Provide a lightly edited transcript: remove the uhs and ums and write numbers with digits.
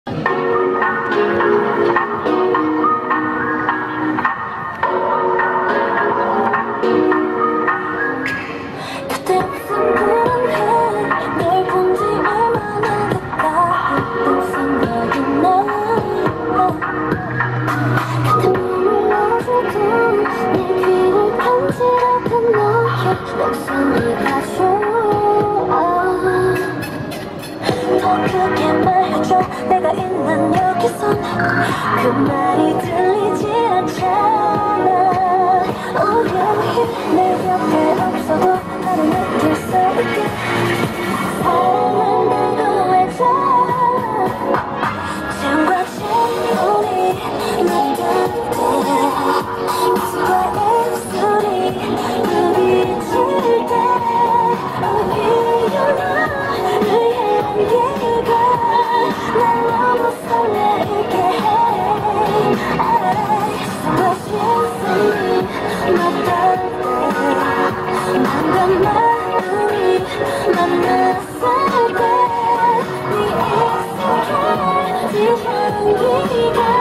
내가 있는 여기선 그 말이 들리지 않잖아. Oh yeah, 내 곁에 없어도 나를 느낄 수 있게 사랑은 궁금해져. 지금같이 우리 만날 때 가슴과 입술이 부딪힐 때 I'll be your love 내 향기가 날 너무 설레게 해. 숨마신 숨이 멎을 때 맘과 마음이 만났을 때 네 익숙해진 향기가